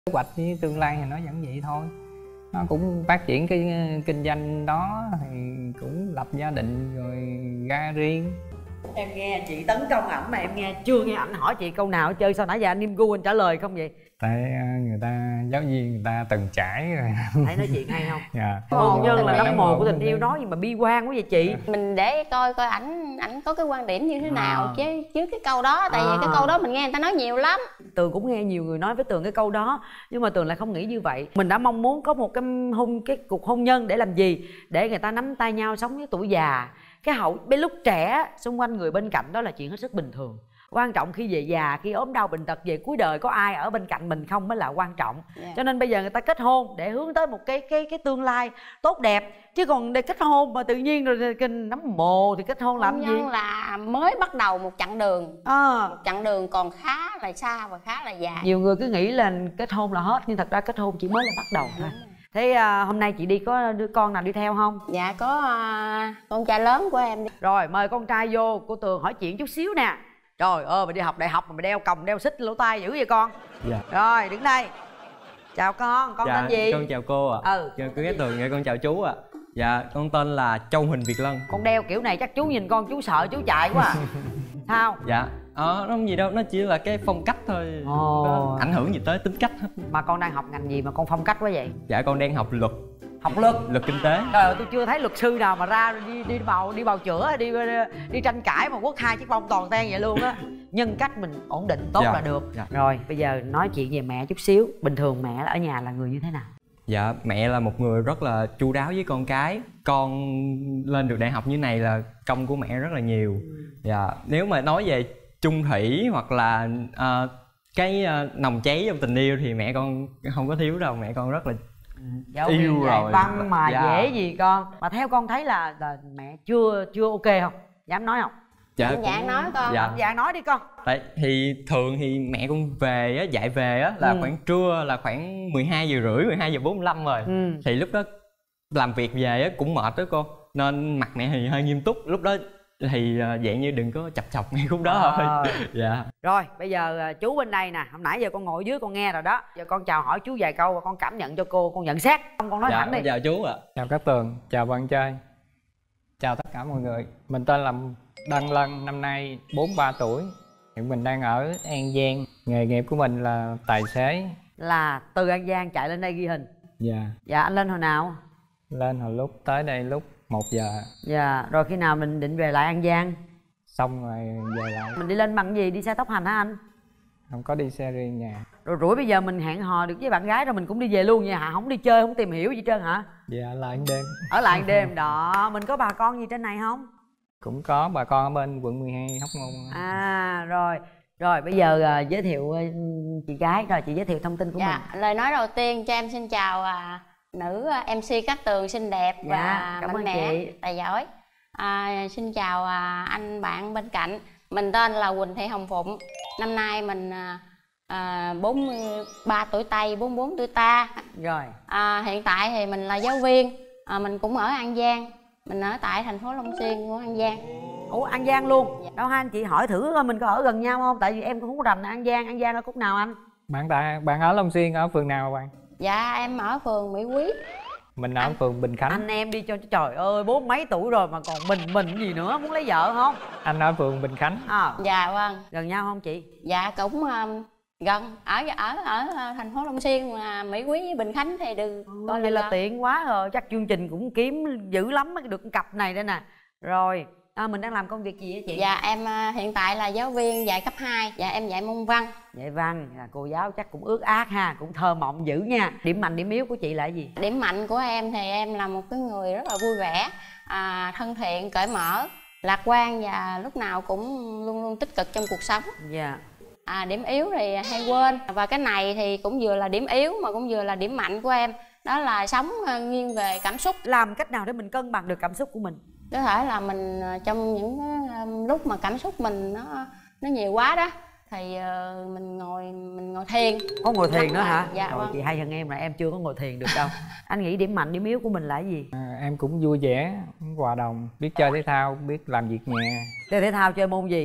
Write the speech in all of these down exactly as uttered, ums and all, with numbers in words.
Kế hoạch với tương lai thì nó vẫn vậy thôi, nó cũng phát triển cái kinh doanh đó thì cũng lập gia đình rồi ra riêng. Em nghe chị tấn công ảnh mà em nghe chưa nghe ảnh hỏi chị câu nào hết trơn, sao nãy giờ anh im gu anh trả lời không vậy? Tại người ta giáo viên người ta từng trải rồi. Thấy nói chuyện hay không? Dạ. Hôn nhân là nấm mồ của tình yêu, nói gì mà bi quan quá vậy chị? Mình để coi coi ảnh ảnh có cái quan điểm như thế nào à. chứ chứ cái câu đó, tại à. vì cái câu đó mình nghe người ta nói nhiều lắm. Tường cũng nghe nhiều người nói với Tường cái câu đó, nhưng mà Tường lại không nghĩ như vậy. Mình đã mong muốn có một cái hôn cái cuộc hôn nhân để làm gì? Để người ta nắm tay nhau sống với tuổi già. Cái hậu bên lúc trẻ xung quanh người bên cạnh đó là chuyện hết sức bình thường. Quan trọng khi về già, khi ốm đau bệnh tật, về cuối đời có ai ở bên cạnh mình không mới là quan trọng. yeah. Cho nên bây giờ người ta kết hôn để hướng tới một cái cái cái tương lai tốt đẹp, chứ còn để kết hôn mà tự nhiên rồi kinh nắm mồ thì kết hôn làm hôn gì? nhân là mới bắt đầu một chặng đường, à. một chặng đường còn khá là xa và khá là dài. Nhiều người cứ nghĩ là kết hôn là hết, nhưng thật ra kết hôn chỉ mới là bắt đầu thôi. Thế à, hôm nay chị đi có đứa con nào đi theo không? Dạ có à, con trai lớn của em đi. Rồi mời con trai vô, cô Tường hỏi chuyện chút xíu nè. Trời ơi, mày đi học đại học mà mày đeo còng đeo xích lỗ tai dữ vậy con? Dạ. Rồi đứng đây. Chào con, con dạ, tên gì? Con chào cô ạ. à. Ừ. Dạ, con Cát Tường, dạ, con chào chú ạ. à. Dạ, con tên là Châu Huỳnh Việt Lân. Con đeo kiểu này chắc chú nhìn con chú sợ chú chạy quá à. Sao? Dạ, ờ, nó không gì đâu, nó chỉ là cái phong cách thôi. Ồ. Nó ảnh hưởng gì tới tính cách hết. Mà con đang học ngành gì mà con phong cách quá vậy? Dạ, con đang học luật. Học luật? Luật kinh tế. Trời ơi, tôi chưa thấy luật sư nào mà ra đi đi bào đi bào chữa, đi đi tranh cãi mà quất hai chiếc bông toàn ten vậy luôn á. Nhân cách mình ổn định tốt dạ. là được. Dạ. Rồi bây giờ nói chuyện về mẹ chút xíu. Bình thường mẹ ở nhà là người như thế nào? Dạ, mẹ là một người rất là chu đáo với con cái. Con lên được đại học như này là công của mẹ rất là nhiều. Dạ, nếu mà nói về chung thủy hoặc là uh, cái uh, nồng cháy trong tình yêu thì mẹ con không có thiếu đâu. Mẹ con rất là Giáo yêu rồi. Văn mà dạ. dễ gì con. Mà theo con thấy là, là mẹ chưa chưa ok không? Dám nói không? Dạ, dạ cũng... nói con. Dạ. Dạ nói đi con. Tại thì thường thì mẹ con về á, dạy về á là ừ. khoảng trưa là khoảng mười hai giờ rưỡi, mười hai giờ bốn mươi lăm rồi. ừ. Thì lúc đó làm việc về á cũng mệt đó cô, nên mặt mẹ thì hơi nghiêm túc. Lúc đó thì dạng như đừng có chập chọc ngay khúc đó à. thôi. Dạ. Rồi bây giờ chú bên đây nè, hồi nãy giờ con ngồi dưới con nghe rồi đó. Giờ con chào hỏi chú vài câu và con cảm nhận cho cô, con nhận xét. Con con nói dạ, thẳng đi. Chào chú ạ. À. Chào Cát Tường, chào bạn trai, chào tất cả mọi người. Mình tên là Đăng Lân, năm nay bốn mươi ba tuổi. Hiện mình đang ở An Giang. Nghề nghiệp của mình là tài xế. Là từ An Giang chạy lên đây ghi hình? Dạ. Dạ, anh lên hồi nào? Lên hồi lúc tới đây lúc một giờ. Dạ, rồi khi nào mình định về lại An Giang? Xong rồi về lại. Mình đi lên bằng gì? Đi xe tốc hành hả anh? Không có đi xe riêng nhà. Rồi rủi bây giờ mình hẹn hò được với bạn gái rồi mình cũng đi về luôn vậy hả? Không đi chơi, không tìm hiểu gì trơn hả? Dạ, lại đêm. Ở lại đêm đó. Mình có bà con gì trên này không? Cũng có bà con ở bên quận mười hai Hóc Môn. À rồi. Rồi bây giờ uh, giới thiệu uh, chị gái. Rồi chị giới thiệu thông tin của dạ, mình. Lời nói đầu tiên cho em xin chào uh, nữ uh, em xê Cát Tường xinh đẹp dạ, và cảm mạnh ơn mẽ, chị. tài giỏi. À, xin chào uh, anh bạn bên cạnh. Mình tên là Quỳnh Thị Hồng Phụng. Năm nay mình uh, uh, bốn mươi ba tuổi Tây, bốn mươi bốn tuổi Ta. Rồi. À, hiện tại thì mình là giáo viên. À, mình cũng ở An Giang. Mình ở tại thành phố Long Xuyên của An Giang. Ủa An Giang luôn? Dạ. Đâu hai anh chị hỏi thử coi mình có ở gần nhau không? Tại vì em cũng không có rành An Giang. An Giang ở khúc nào anh? Bạn ta, bạn ở Long Xuyên ở phường nào bạn? Dạ em ở phường Mỹ Quý. Mình ở anh, phường Bình Khánh. Anh em đi cho trời ơi bốn mấy tuổi rồi mà còn mình mình gì nữa, muốn lấy vợ không? Anh ở phường Bình Khánh. À. Dạ vâng. Gần nhau không chị? Dạ cũng um, gần ở ở ở thành phố Long Xuyên mà Mỹ Quý với Bình Khánh thì đừng ừ, coi vậy là gần. Tiện quá rồi, chắc chương trình cũng kiếm dữ lắm mới được cặp này đây nè. Rồi à, mình đang làm công việc gì hả chị? Dạ em uh, hiện tại là giáo viên dạy cấp hai. Dạ em dạy môn văn. Dạy văn, à, cô giáo chắc cũng ước ác ha, cũng thơ mộng dữ nha. Điểm mạnh điểm yếu của chị là cái gì? Điểm mạnh của em thì em là một cái người rất là vui vẻ, à, thân thiện, cởi mở, lạc quan và lúc nào cũng luôn luôn tích cực trong cuộc sống. Dạ. À, điểm yếu thì hay quên, và cái này thì cũng vừa là điểm yếu mà cũng vừa là điểm mạnh của em, đó là sống nghiêng về cảm xúc. Làm cách nào để mình cân bằng được cảm xúc của mình? Có thể là mình trong những cái lúc mà cảm xúc mình nó nó nhiều quá đó thì uh, mình ngồi mình ngồi thiền. Có ngồi thiền nữa hả? Dạ. Rồi, vâng. chị hay hơn em là em chưa có ngồi thiền được đâu. Anh nghĩ điểm mạnh điểm yếu của mình là cái gì? À, em cũng vui vẻ, hòa đồng, biết chơi thể thao, biết làm việc nhà. Chơi thể thao chơi môn gì?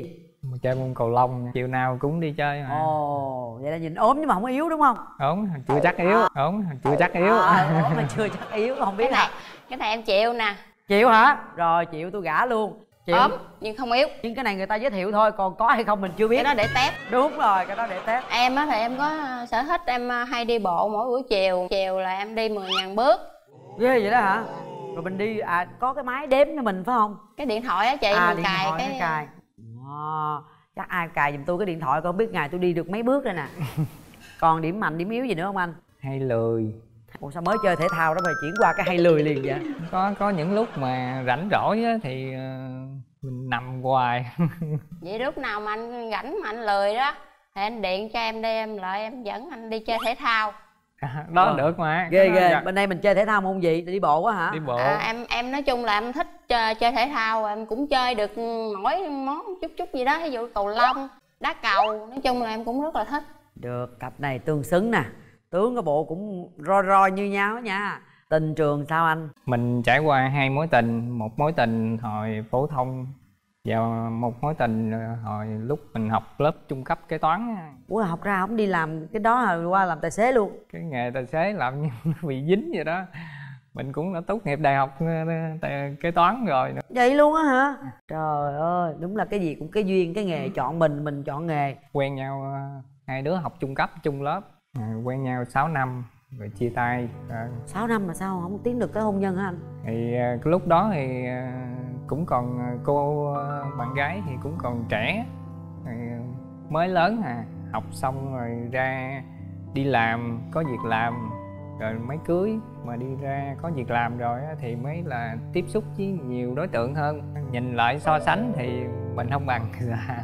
Chơi môn cầu lông, chiều nào cũng đi chơi mà. Ồ, vậy là nhìn ốm nhưng mà không yếu đúng không? Ốm, chưa chắc yếu. Ốm, chưa chắc yếu. À, ốm mà chưa chắc yếu, không biết cái này hả? cái này em chịu nè. Chịu hả? Rồi chịu tôi gả luôn. Chịu. Ốm nhưng không yếu. Nhưng cái này người ta giới thiệu thôi, còn có hay không mình chưa biết. Cái đó để test. Đúng rồi, cái đó để test. Em á thì em có sở thích em hay đi bộ mỗi buổi chiều. Chiều là em đi mười ngàn bước. Ghê vậy đó hả? Rồi mình đi, à có cái máy đếm cho mình phải không? Cái điện thoại á chị, à, mình điện cài thoại cái cài. Wow. Chắc ai cài giùm tôi cái điện thoại, con biết ngày tôi đi được mấy bước đây nè. Còn điểm mạnh, điểm yếu gì nữa không anh? Hay lười. Ủa sao mới chơi thể thao đó mà chuyển qua cái hay lười liền vậy? Có có những lúc mà rảnh rỗi á thì uh, mình nằm hoài. Vậy lúc nào mà anh rảnh mà anh lười đó thì anh điện cho em đi, em lại em dẫn anh đi chơi thể thao. À, đó ờ. được mà. Ghê ghê. Dạ. Bên đây mình chơi thể thao môn gì? Đi bộ quá hả? Đi bộ. À, em em nói chung là em thích chơi, chơi thể thao, em cũng chơi được mỗi món chút chút gì đó, ví dụ cầu lông, đá cầu, nói chung là em cũng rất là thích. Được, cặp này tương xứng nè. Tướng cái bộ cũng roi roi như nhau nha. Tình trường sao anh? Mình trải qua hai mối tình, một mối tình hồi phổ thông và một mối tình hồi lúc mình học lớp trung cấp kế toán. Ủa học ra không đi làm cái đó rồi qua làm tài xế luôn? Cái nghề tài xế làm như bị dính vậy đó. Mình cũng đã tốt nghiệp đại học kế toán rồi nữa. Vậy luôn á hả? Trời ơi, đúng là cái gì cũng cái duyên, cái nghề chọn mình, mình chọn nghề. Quen nhau, hai đứa học trung cấp, chung lớp, quen nhau sáu năm rồi chia tay. Sáu năm mà sao không tiến được tới hôn nhân hả anh? Thì cái lúc đó thì cũng còn cô bạn gái thì cũng còn trẻ, mới lớn à, học xong rồi ra đi làm, có việc làm rồi mới cưới. Mà đi ra có việc làm rồi thì mới là tiếp xúc với nhiều đối tượng hơn. Nhìn lại so sánh thì mình không bằng người ta.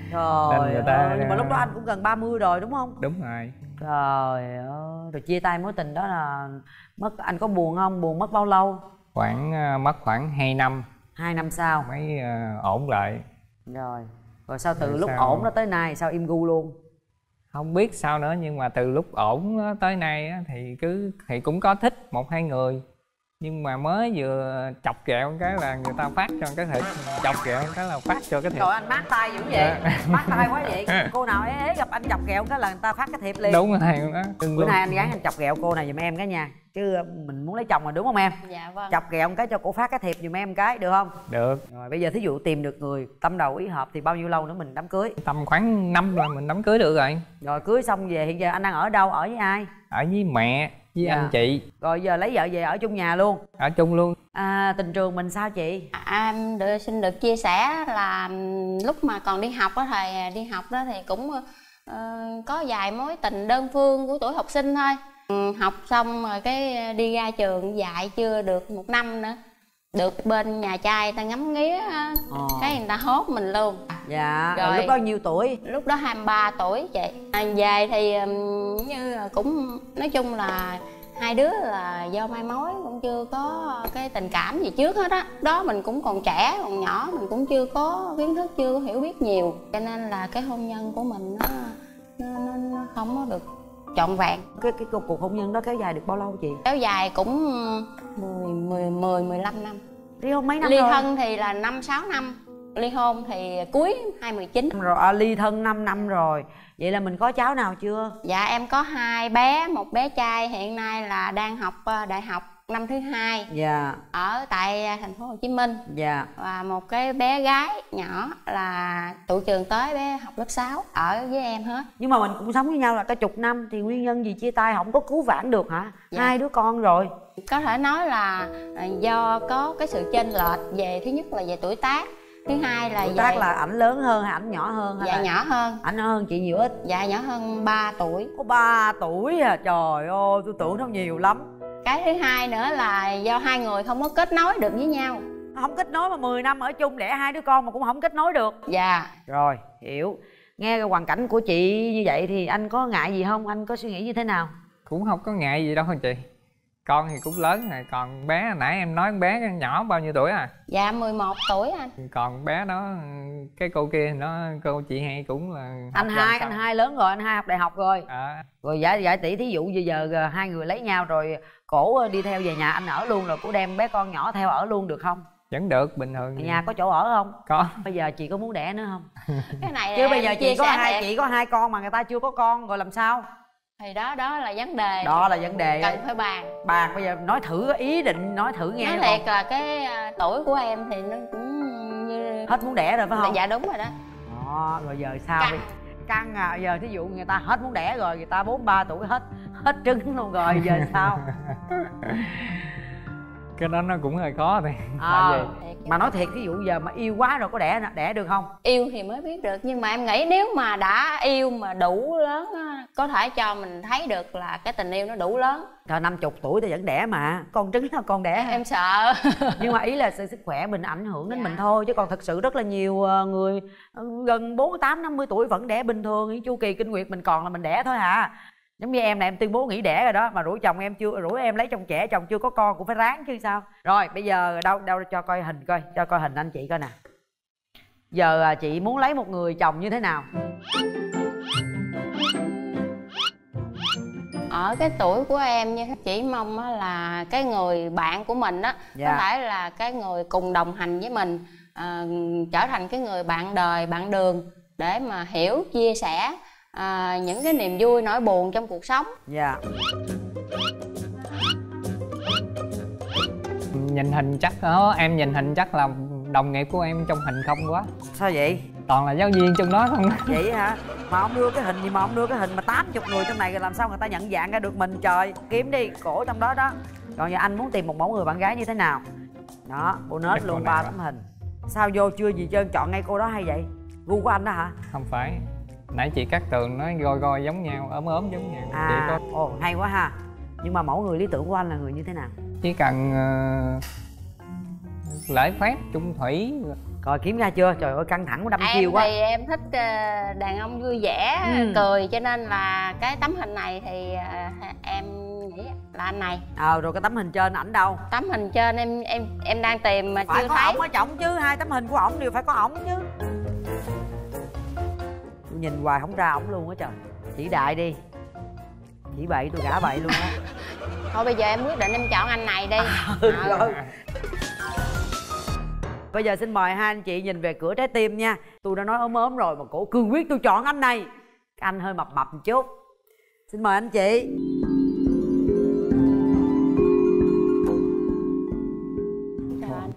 Trời người ta... ơi, nhưng mà lúc đó anh cũng gần ba mươi rồi đúng không? Đúng rồi. Trời ơi, rồi chia tay mối tình đó là mất, anh có buồn không? Buồn mất bao lâu? Khoảng mất khoảng hai năm. Hai năm sau mới uh, ổn lại. Rồi, rồi sao từ rồi lúc sao... ổn đó tới nay sao im gu luôn? Không biết sao nữa, nhưng mà từ lúc ổn tới nay thì cứ thì cũng có thích một hai người, nhưng mà mới vừa chọc kẹo cái là người ta phát cho cái thiệp, chọc kẹo cái là phát cho cái thiệp. Trời anh mát tay dữ vậy, mát tay quá vậy. Cô nào ế ế gặp anh chọc kẹo cái là người ta phát cái thiệp liền. Đúng rồi đó. Bữa nay anh gắng anh chọc kẹo cô này giùm em cái nha, chứ mình muốn lấy chồng mà đúng không em? Dạ vâng. Chọc kẹo một cái cho cổ phát cái thiệp giùm em cái được không? Được. Rồi bây giờ thí dụ tìm được người tâm đầu ý hợp thì bao nhiêu lâu nữa mình đám cưới? Tầm khoảng năm là mình đám cưới được rồi. Rồi cưới xong về hiện giờ anh đang ở đâu, ở với ai? Ở với mẹ với dạ. anh chị. Rồi giờ lấy vợ về ở chung nhà luôn? Ở chung luôn. À, tình trường mình sao chị? À, em được, xin được chia sẻ là lúc mà còn đi học á, thầy đi học đó thì cũng uh, có vài mối tình đơn phương của tuổi học sinh thôi. Ừ, học xong rồi cái đi ra trường dạy chưa được một năm nữa, được bên nhà trai ta ngắm nghía ờ. cái người ta hốt mình luôn. Dạ. Rồi lúc bao nhiêu tuổi? Lúc đó hai mươi ba tuổi chị. À, về thì um, như cũng nói chung là hai đứa là do mai mối, cũng chưa có cái tình cảm gì trước hết á. Đó. đó mình cũng còn trẻ còn nhỏ, mình cũng chưa có kiến thức, chưa có hiểu biết nhiều, cho nên là cái hôn nhân của mình nó nó, nó, nó không có được trọn vẹn. Cái cái cuộc hôn nhân đó kéo dài được bao lâu chị? Kéo dài cũng mười, mười, mười, mười lăm năm. Ly hôn mấy năm ly rồi? thân thì là năm sáu năm. Ly hôn thì cuối hai mười chín. Rồi à, ly thân năm năm rồi. Vậy là mình có cháu nào chưa? Dạ em có hai bé, một bé trai hiện nay là đang học đại học năm thứ hai. Dạ. Ở tại thành phố Hồ Chí Minh. Dạ. Và một cái bé gái nhỏ là tụi trường tới, bé học lớp sáu ở với em hết. Nhưng mà mình cũng sống với nhau là cả chục năm thì nguyên nhân gì chia tay không có cứu vãn được hả? Dạ. Hai đứa con rồi. Có thể nói là do có cái sự chênh lệch về, thứ nhất là về tuổi tác, thứ hai là tuổi về... tác là ảnh lớn hơn hay ảnh nhỏ hơn? Hay dạ là... nhỏ hơn. Ảnh nhỏ hơn chị nhiều ít? Dạ nhỏ hơn ba tuổi. Có ba tuổi à? Trời ơi, tôi tưởng nó nhiều lắm. Cái thứ hai nữa là do hai người không có kết nối được với nhau. Không kết nối mà mười năm ở chung đẻ hai đứa con mà cũng không kết nối được. Dạ. Rồi, hiểu. Nghe cái hoàn cảnh của chị như vậy thì anh có ngại gì không? Anh có suy nghĩ như thế nào? Cũng không có ngại gì đâu hả chị. Con thì cũng lớn rồi, còn bé nãy em nói bé nhỏ bao nhiêu tuổi à? Dạ mười một tuổi anh. Còn bé đó, cái cô kia nó, cô chị hai cũng là anh hai anh hai lớn rồi, anh hai học đại học rồi. À. Rồi giả giả tỷ thí dụ bây giờ hai người lấy nhau rồi cổ đi theo về nhà anh ở luôn, rồi cổ đem bé con nhỏ theo ở luôn được không? Vẫn được, bình thường. Ở nhà có chỗ ở không? Có. Bây giờ chị có muốn đẻ nữa không? Cái này Chứ bây giờ chị có hai thiệt. chị có hai con mà người ta chưa có con rồi làm sao? Thì đó đó là vấn đề. Đó là vấn đề. Cần phải bàn. Bàn bây giờ nói thử ý định, nói thử nghe. Nói thiệt là cái uh, tuổi của em thì nó cũng như... hết muốn đẻ rồi phải không? Dạ đúng rồi đó. Đó, rồi giờ sao? Căng. Căng à, giờ thí dụ người ta hết muốn đẻ rồi, người ta bốn mươi ba tuổi hết hết trứng luôn rồi, giờ sao? Cái đó nó cũng hơi khó thì À, tại vì mà nói thiệt ví dụ giờ mà yêu quá rồi có đẻ đẻ được không? Yêu thì mới biết được, nhưng mà em nghĩ nếu mà đã yêu mà đủ lớn á, có thể cho mình thấy được là cái tình yêu nó đủ lớn. Trời năm chục tuổi thì vẫn đẻ mà, con trứng là con đẻ. Em sợ. Nhưng mà ý là sự sức khỏe mình ảnh hưởng đến Dạ. mình thôi, chứ còn thật sự rất là nhiều người gần bốn mươi tám năm mươi tuổi vẫn đẻ bình thường, chu kỳ kinh nguyệt mình còn là mình đẻ thôi hả? Giống như em này, em tuyên bố nghỉ đẻ rồi đó, mà rủ chồng em chưa, rủ em lấy chồng trẻ, chồng chưa có con cũng phải ráng chứ sao. Rồi bây giờ đâu đâu cho coi hình coi, cho coi hình anh chị coi nè. Giờ chị muốn lấy một người chồng như thế nào? Ở cái tuổi của em như chỉ mong á là cái người bạn của mình á, Dạ. có thể là cái người cùng đồng hành với mình, à, trở thành cái người bạn đời, bạn đường để mà hiểu, chia sẻ à, những cái niềm vui, nỗi buồn trong cuộc sống. Dạ. nhìn hình chắc đó, em nhìn hình chắc là đồng nghiệp của em trong hình không quá. Sao vậy? Toàn là giáo viên trong đó không. Vậy hả? Mà ông đưa cái hình gì mà ông đưa cái hình mà tám mươi người trong này rồi làm sao người ta nhận dạng ra được mình trời. Kiếm đi, cổ trong đó đó. Còn giờ anh muốn tìm một mẫu người bạn gái như thế nào? Đó, bonus luôn ba tấm hình. Sao vô chưa gì trơn, chọn ngay cô đó hay vậy? Gu của anh đó hả? Không phải, nãy chị Cát Tường nói goi goi giống nhau, ốm ốm giống nhau. À, Chị có... ồ hay quá ha. Nhưng mà mẫu người lý tưởng của anh là người như thế nào? chỉ cần uh, lễ phép, chung thủy. Coi kiếm ra chưa? Trời ơi căng thẳng, đâm chiêu Em quá. thì em thích uh, đàn ông vui vẻ, Ừ. cười, cho nên là cái tấm hình này thì uh, em nghĩ là anh này. Ờ rồi cái tấm hình trên ảnh đâu? Tấm hình trên em em em đang tìm mà Phải chưa có thấy. ổng ở trọng chứ, hai tấm hình của ổng đều phải có ổng chứ. Tôi nhìn hoài không ra ổng luôn á trời. Chỉ đại đi. Chỉ bậy tôi gả bậy luôn á. Thôi bây giờ em quyết định em chọn anh này đi. Ừ, Ờ. rồi. Bây giờ xin mời hai anh chị nhìn về cửa trái tim nha. Tôi đã nói ốm ốm rồi mà cổ cương quyết tôi chọn anh này. Cái anh hơi mập mập một chút. Xin mời anh chị. Chào anh.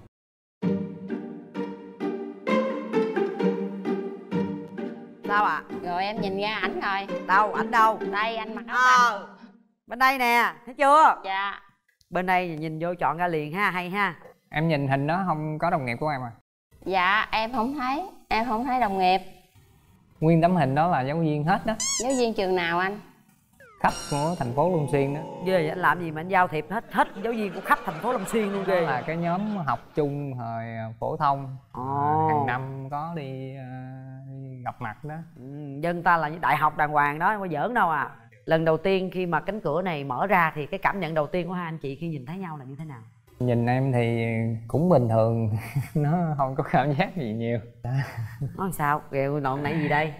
Sao ạ? À? Rồi em nhìn ra ảnh rồi. Đâu? Ảnh đâu? Đây anh mặc áo xanh. Ờ. Bên đây nè, thấy chưa? Dạ. Bên đây nhìn vô chọn ra liền ha, hay ha. Em nhìn hình đó không có đồng nghiệp của em à? Dạ em không thấy. Em không thấy đồng nghiệp. Nguyên tấm hình đó là giáo viên hết đó. Giáo viên trường nào anh? Khách của thành phố Long Xuyên đó. Ghê vậy, anh làm gì mà anh giao thiệp hết hết giáo viên của khắp thành phố Long Xuyên luôn Đó ghê. là cái nhóm học chung thời phổ thông. Ồ. Hàng năm có đi, uh, đi gặp mặt đó. Ừ, dân ta là những đại học đàng hoàng đó, không có giỡn đâu à. Lần đầu tiên khi mà cánh cửa này mở ra thì cái cảm nhận đầu tiên của hai anh chị khi nhìn thấy nhau là như thế nào? Nhìn em thì cũng bình thường. Nó không có cảm giác gì nhiều. Nói sao? Kìa nọn nãy gì đây?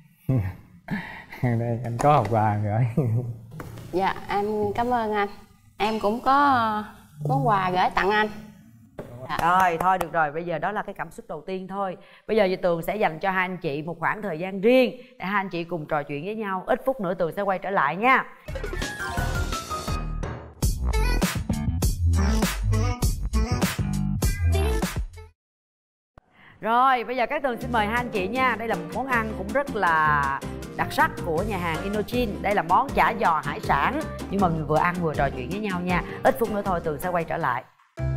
Đây anh có hộp quà gửi. Dạ em cảm ơn anh. Em cũng có món quà gửi tặng anh. Dạ. Rồi thôi được rồi, bây giờ đó là cái cảm xúc đầu tiên thôi. Bây giờ thì Tường sẽ dành cho hai anh chị một khoảng thời gian riêng để hai anh chị cùng trò chuyện với nhau. Ít phút nữa Tường sẽ quay trở lại nha. Rồi bây giờ các Tường xin mời hai anh chị nha. Đây là một món ăn cũng rất là đặc sắc của nhà hàng Inochin. Đây là món chả giò hải sản. Nhưng mà vừa ăn vừa trò chuyện với nhau nha. Ít phút nữa thôi Tường sẽ quay trở lại.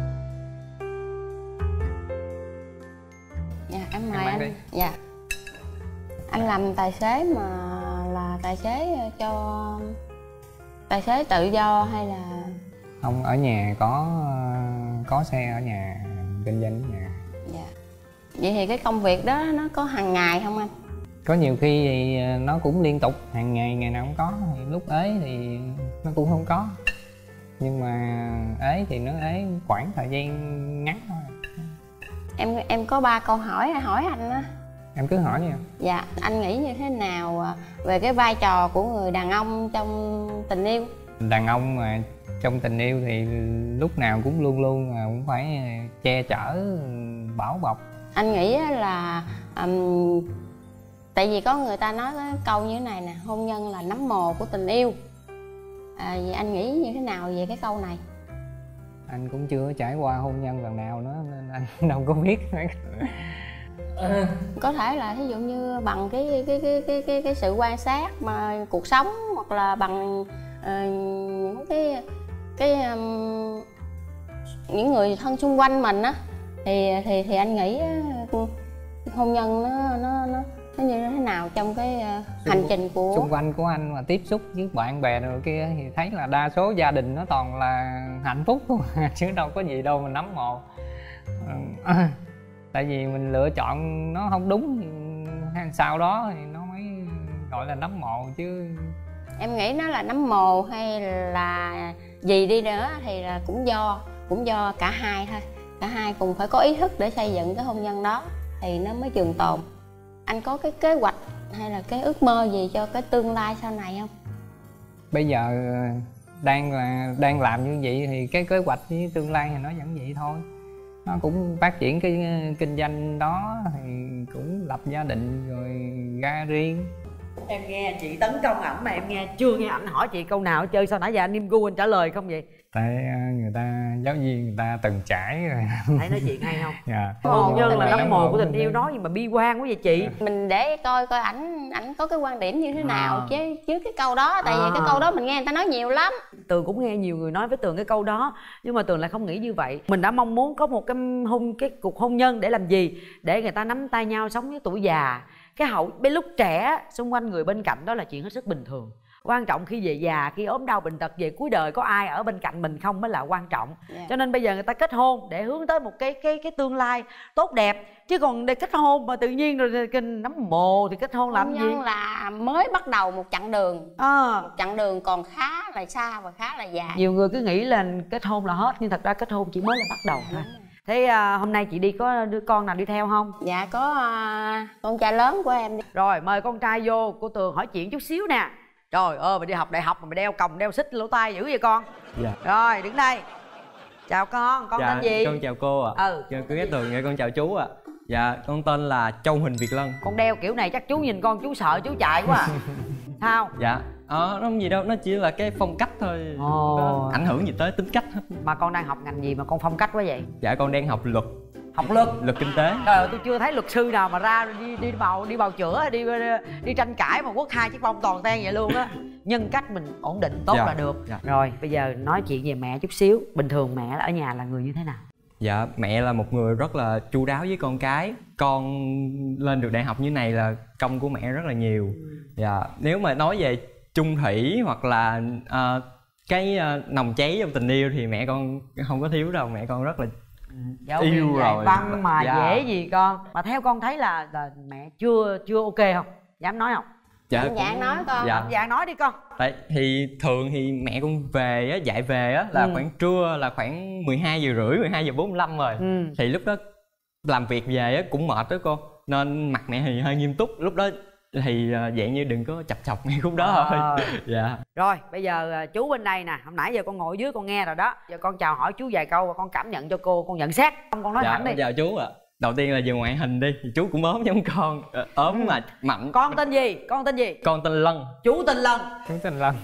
Dạ em mời Em anh. đi. Dạ. Anh làm tài xế mà là tài xế cho tài xế tự do hay là Không, ở nhà có có xe ở nhà, kinh doanh ở nhà. dạ. Vậy thì cái công việc đó nó có hàng ngày không anh? Có nhiều khi thì nó cũng liên tục, hàng ngày, ngày nào cũng có. Thì lúc ế thì nó cũng không có. Nhưng mà ế thì nó ế khoảng thời gian ngắn thôi. Em em có ba câu hỏi hỏi anh á. Em cứ hỏi đi em. Dạ, anh nghĩ như thế nào về cái vai trò của người đàn ông trong tình yêu? Đàn ông mà trong tình yêu thì lúc nào cũng luôn luôn cũng phải che chở, bảo bọc. Anh nghĩ là um, tại vì có người ta nói cái câu như thế này nè, hôn nhân là nấm mồ của tình yêu. À, vậy anh nghĩ như thế nào về cái câu này? Anh cũng chưa trải qua hôn nhân lần nào nữa nên anh đâu có biết. Có thể là ví dụ như bằng cái cái cái cái cái, cái sự quan sát mà cuộc sống, hoặc là bằng uh, cái cái um, những người thân xung quanh mình á, thì thì thì anh nghĩ uh, hôn nhân nó nó nó nó như thế nào trong cái uh, hành trình của xung quanh của anh mà tiếp xúc với bạn bè rồi kia thì thấy là đa số gia đình nó toàn là hạnh phúc thôi chứ đâu có gì đâu mà nấm mồ. À, tại vì mình lựa chọn nó không đúng thì sau đó thì nó mới gọi là nấm mồ chứ. Em nghĩ nó là nấm mồ hay là gì đi nữa thì là cũng do cũng do cả hai thôi, cả hai cùng phải có ý thức để xây dựng cái hôn nhân đó thì nó mới trường tồn. Anh có cái kế hoạch hay là cái ước mơ gì cho cái tương lai sau này không? Bây giờ đang là đang làm như vậy thì cái kế hoạch với tương lai thì nó vẫn vậy thôi. Nó cũng phát triển cái kinh doanh đó thì cũng lập gia đình rồi ra riêng. Em nghe chị tấn công ảnh mà em nghe chưa nghe ảnh hỏi chị câu nào hết trơn, sao nãy giờ anh im gu anh trả lời không vậy? Tại người ta giáo viên người ta từng trải rồi. Thấy nói chuyện hay không? Dạ. Hôn nhân là nấm mồ của tình yêu, nói gì mà bi quan quá vậy chị? Mình để coi coi ảnh ảnh có cái quan điểm như thế nào à. chứ chứ cái câu đó, tại à. vì cái câu đó mình nghe người ta nói nhiều lắm. Tường cũng nghe nhiều người nói với Tường cái câu đó, nhưng mà Tường lại không nghĩ như vậy. Mình đã mong muốn có một cái hôn cái cuộc hôn nhân để làm gì? Để người ta nắm tay nhau sống với tuổi già. Cái hậu bên lúc trẻ xung quanh người bên cạnh đó là chuyện hết sức bình thường. Quan trọng khi về già, khi ốm đau bệnh tật, về cuối đời có ai ở bên cạnh mình không mới là quan trọng. Yeah. Cho nên bây giờ người ta kết hôn để hướng tới một cái cái cái tương lai tốt đẹp. Chứ còn để kết hôn mà tự nhiên rồi kinh nấm mồ thì kết hôn làm gì? Hôn là mới bắt đầu một chặng đường, à. một chặng đường còn khá là xa và khá là dài. Nhiều người cứ nghĩ là kết hôn là hết, nhưng thật ra kết hôn chỉ mới là bắt đầu thôi. Thế à, hôm nay chị đi có đứa con nào đi theo không? Dạ có à, con trai lớn của em đi. Rồi mời con trai vô, cô Tường hỏi chuyện chút xíu nè. Trời ơi, mày đi học đại học mà mày đeo còng đeo xích lỗ tai dữ vậy con? Dạ. Rồi đứng đây. Chào con, con dạ, tên gì? Con chào cô ạ. Ừ. Dạ, cô ghé Tường, dạ con chào chú ạ. Dạ con tên là Châu Huỳnh Việt Lân. Con đeo kiểu này chắc chú nhìn con chú sợ chú chạy quá à. Sao? Dạ ờ, nó không gì đâu, nó chỉ là cái phong cách thôi. Ồ. Không có ảnh hưởng gì tới tính cách hết. Mà con đang học ngành gì mà con phong cách quá vậy? Dạ con đang học luật. Học luật? Luật kinh tế. Trời ơi, tôi chưa thấy luật sư nào mà ra đi đi bào đi bào chữa, đi đi tranh cãi mà quất hai chiếc bông toàn ten vậy luôn á. Nhân cách mình ổn định tốt dạ. là được. Dạ. Rồi bây giờ nói chuyện về mẹ chút xíu. Bình thường mẹ ở nhà là người như thế nào? Dạ mẹ là một người rất là chu đáo với con cái. Con lên được đại học như này là công của mẹ rất là nhiều. Dạ nếu mà nói về chung thủy hoặc là uh, cái uh, nồng cháy trong tình yêu thì mẹ con không có thiếu đâu. Mẹ con rất là Giáo yêu rồi văn mà dạ. dễ gì con. Mà theo con thấy là, là mẹ chưa chưa ok không? Dám nói không? Dạ cũng... dạ nói con. Dạ. dạ nói đi con. Tại thì thường thì mẹ con về á, dạy về á là ừ. khoảng trưa là khoảng mười hai giờ rưỡi, mười hai giờ bốn mươi lăm rồi. Ừ. Thì lúc đó làm việc về á cũng mệt đó cô. Nên mặt mẹ thì hơi nghiêm túc. Lúc đó thì dạng như đừng có chập chọc ngay khúc đó à. thôi. Dạ. Rồi bây giờ chú bên đây nè, hôm nãy giờ con ngồi dưới con nghe rồi đó. Giờ con chào hỏi chú vài câu và con cảm nhận cho cô, con nhận xét. Con con nói dạ, thẳng đi. Chào chú ạ. À. Đầu tiên là về ngoại hình đi, thì chú cũng ốm giống con, ốm mà mạnh. Con tên gì? Con tên gì? Con tên Lân. Chú tên Lân. Chú tên Lân.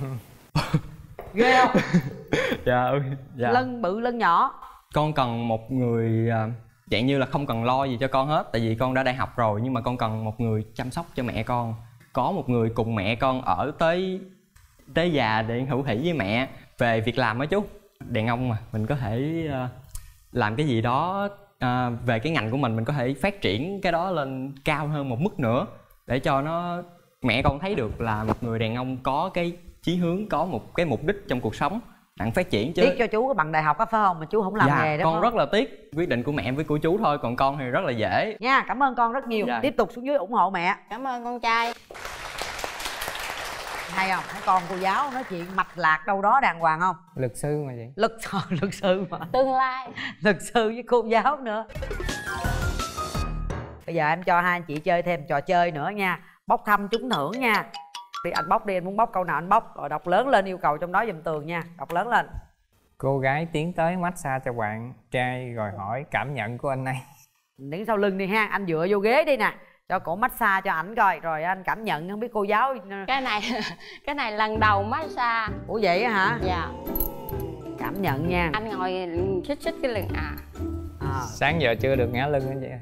Ghê không? Dạ, dạ. Lân bự Lân nhỏ. Con cần một người dạng như là không cần lo gì cho con hết, tại vì con đã đại học rồi, nhưng mà con cần một người chăm sóc cho mẹ con. Có một người cùng mẹ con ở tới tới già để hữu hỷ với mẹ. Về việc làm á chú, đàn ông mà mình có thể uh, làm cái gì đó À, về cái ngành của mình mình có thể phát triển cái đó lên cao hơn một mức nữa để cho nó mẹ con thấy được là một người đàn ông có cái chí hướng, có một cái mục đích trong cuộc sống đặng phát triển chứ. Tiếc cho chú có bằng đại học á phải không mà chú không làm dạ, nghề đó. Con không? rất là tiếc quyết định của mẹ với của chú thôi, còn con thì rất là dễ nha. Cảm ơn con rất nhiều. Dạ. Tiếp tục xuống dưới ủng hộ mẹ. Cảm ơn con trai. Hay không? Thấy con cô giáo nói chuyện mạch lạc đâu đó đàng hoàng không? Luật sư mà vậy. Luật luật sư mà. Tương lai. Luật sư với cô giáo nữa. Bây giờ em cho hai anh chị chơi thêm trò chơi nữa nha. Bốc thăm trúng thưởng nha. Đi anh bóc đi, anh muốn bóc câu nào anh bóc. Rồi đọc lớn lên yêu cầu trong đó giùm Tường nha. Đọc lớn lên. Cô gái tiến tới massage cho bạn trai rồi hỏi cảm nhận của anh ấy. Đứng sau lưng đi ha, anh dựa vô ghế đi nè, cho cổ massage cho ảnh coi rồi anh cảm nhận. Không biết cô giáo cái này cái này lần đầu massage. Ủa vậy hả? Dạ. Cảm nhận nha. Anh ngồi xích xích cái lưng à. à. Sáng giờ chưa được ngã lưng vậy.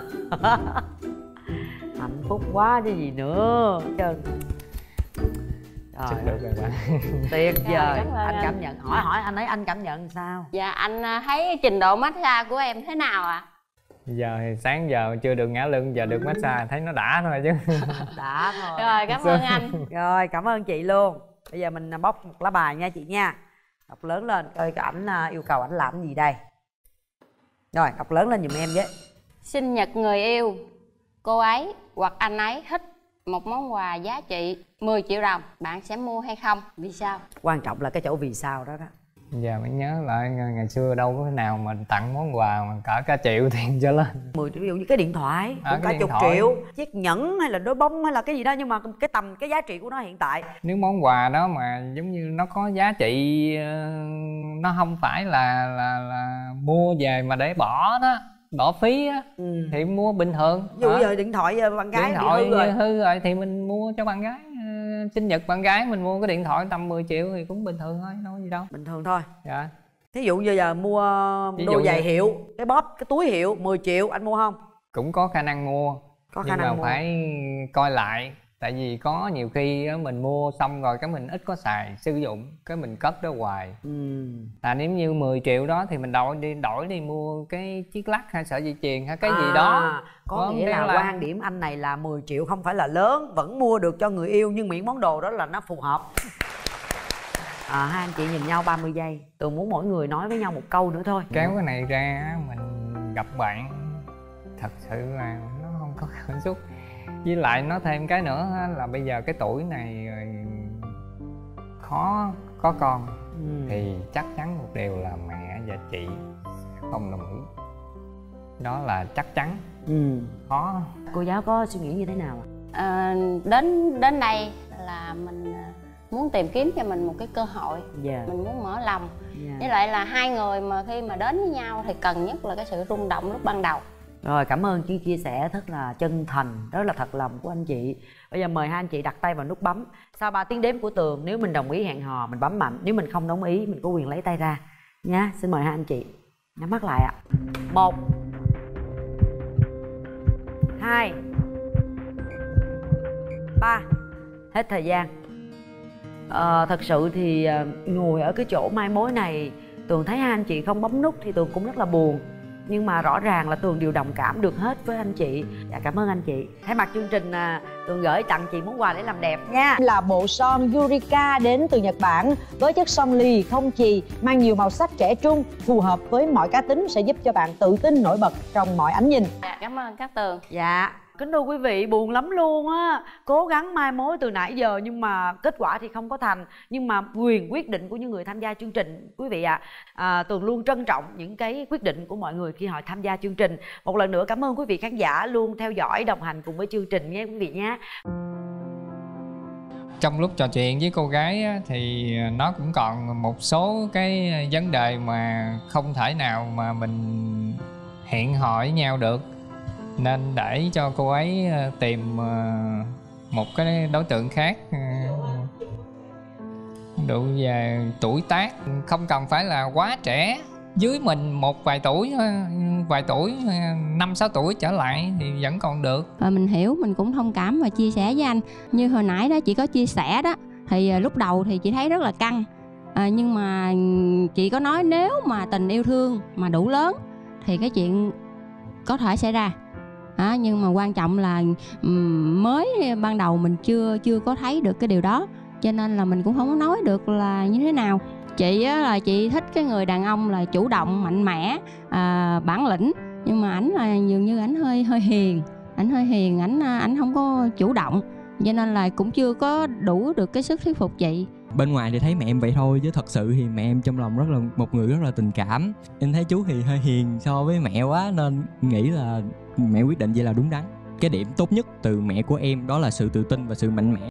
Hạnh phúc quá chứ gì nữa. Trơn. Rồi được rồi bạn. Tuyệt vời. Anh, anh cảm anh nhận, hỏi hỏi anh ấy anh cảm nhận sao? Dạ anh thấy trình độ massage của em thế nào ạ? À? Giờ thì sáng giờ chưa được ngã lưng, giờ được massage thấy nó đã thôi chứ. Đã thôi. Rồi cảm ơn anh. Rồi cảm ơn chị luôn. Bây giờ mình bóc một lá bài nha chị nha. Đọc lớn lên coi ảnh yêu cầu ảnh làm gì đây. Rồi đọc lớn lên giùm em với. Sinh nhật người yêu, cô ấy hoặc anh ấy thích một món quà giá trị mười triệu đồng, bạn sẽ mua hay không? Vì sao? Quan trọng là cái chỗ vì sao đó đó. Giờ mới nhớ lại ngày xưa đâu có nào mà tặng món quà mà cả cả triệu tiền cho lên. Mười triệu, ví dụ như cái điện thoại à, cũng cả chục thoại. triệu, chiếc nhẫn hay là đôi bông hay là cái gì đó, nhưng mà cái tầm cái giá trị của nó hiện tại. Nếu món quà đó mà giống như nó có giá trị, nó không phải là là là mua về mà để bỏ đó, bỏ phí á, ừ. thì mua bình thường. Ví dụ giờ điện thoại bạn gái điện thoại bị hư rồi. hư rồi thì mình mua cho bạn gái. Sinh nhật bạn gái mình mua cái điện thoại tầm mười triệu thì cũng bình thường thôi, đâu có gì đâu. Bình thường thôi. Dạ. Thí dụ như giờ mua đôi giày như... hiệu, cái bóp, cái túi hiệu mười triệu anh mua không? Cũng có khả năng mua. Có khả nhưng năng mà mua. phải coi lại. Tại vì có nhiều khi mình mua xong rồi cái mình ít có xài, sử dụng cái mình cất đó hoài. ừ. Là nếu như mười triệu đó thì mình đổi đi đổi đi mua cái chiếc lắc hay sợi dây chuyền hay cái à, gì đó. Có, có nghĩa là, là quan điểm anh này là mười triệu không phải là lớn, vẫn mua được cho người yêu, nhưng miễn món đồ đó là nó phù hợp. À, hai anh chị nhìn nhau ba mươi giây. Tường muốn mỗi người nói với nhau một câu nữa thôi. Kéo cái này ra mình gặp bạn thật sự là nó không có cảm xúc. Với lại nói thêm cái nữa là bây giờ cái tuổi này khó có con. ừ. Thì chắc chắn một điều là mẹ và chị không đồng ý. Đó là chắc chắn. ừ. Khó. Cô giáo có suy nghĩ như thế nào ạ? À, đến đến đây là mình muốn tìm kiếm cho mình một cái cơ hội. yeah. Mình muốn mở lòng. yeah. Với lại là hai người mà khi mà đến với nhau thì cần nhất là cái sự rung động lúc ban đầu. Rồi cảm ơn chị chia sẻ rất là chân thành, rất là thật lòng của anh chị. Bây giờ mời hai anh chị đặt tay vào nút bấm. Sau ba tiếng đếm của Tường, nếu mình đồng ý hẹn hò mình bấm mạnh, nếu mình không đồng ý mình có quyền lấy tay ra nha. Xin mời hai anh chị nhắm mắt lại ạ. Một, hai, ba. Hết thời gian. à, Thật sự thì ngồi ở cái chỗ mai mối này, Tường thấy hai anh chị không bấm nút thì Tường cũng rất là buồn. Nhưng mà rõ ràng là Tường đều đồng cảm được hết với anh chị. Dạ cảm ơn anh chị. Thay mặt chương trình à, Tường gửi tặng chị món quà để làm đẹp nha. Là bộ son Yurika đến từ Nhật Bản, với chất son lì không chì, mang nhiều màu sắc trẻ trung, phù hợp với mọi cá tính, sẽ giúp cho bạn tự tin nổi bật trong mọi ánh nhìn. Dạ cảm ơn các Tường. Dạ. Kính thưa quý vị, buồn lắm luôn á. Cố gắng mai mối từ nãy giờ nhưng mà kết quả thì không có thành. Nhưng mà quyền quyết định của những người tham gia chương trình quý vị ạ. à, à, Tường luôn trân trọng những cái quyết định của mọi người khi họ tham gia chương trình. Một lần nữa cảm ơn quý vị khán giả luôn theo dõi, đồng hành cùng với chương trình nha quý vị nhé. Trong lúc trò chuyện với cô gái á, thì nó cũng còn một số cái vấn đề mà không thể nào mà mình hẹn hò với nhau được. Nên để cho cô ấy tìm một cái đối tượng khác, đủ về tuổi tác, không cần phải là quá trẻ, dưới mình một vài tuổi, vài tuổi, năm sáu tuổi trở lại thì vẫn còn được. Và mình hiểu, mình cũng thông cảm và chia sẻ với anh. Như hồi nãy đó chị có chia sẻ đó, thì lúc đầu thì chị thấy rất là căng. à, Nhưng mà chị có nói nếu mà tình yêu thương mà đủ lớn thì cái chuyện có thể xảy ra. À, nhưng mà quan trọng là mới ban đầu mình chưa chưa có thấy được cái điều đó, cho nên là mình cũng không có nói được là như thế nào. Chị á, là chị thích cái người đàn ông là chủ động, mạnh mẽ, à, bản lĩnh, nhưng mà ảnh là dường như ảnh hơi hơi hiền, ảnh hơi hiền, ảnh ảnh không có chủ động, cho nên là cũng chưa có đủ được cái sức thuyết phục chị. Bên ngoài thì thấy mẹ em vậy thôi, chứ thật sự thì mẹ em trong lòng rất là một người rất là tình cảm. Em thấy chú thì hơi hiền so với mẹ quá, nên nghĩ là mẹ quyết định vậy là đúng đắn. Cái điểm tốt nhất từ mẹ của em đó là sự tự tin và sự mạnh mẽ.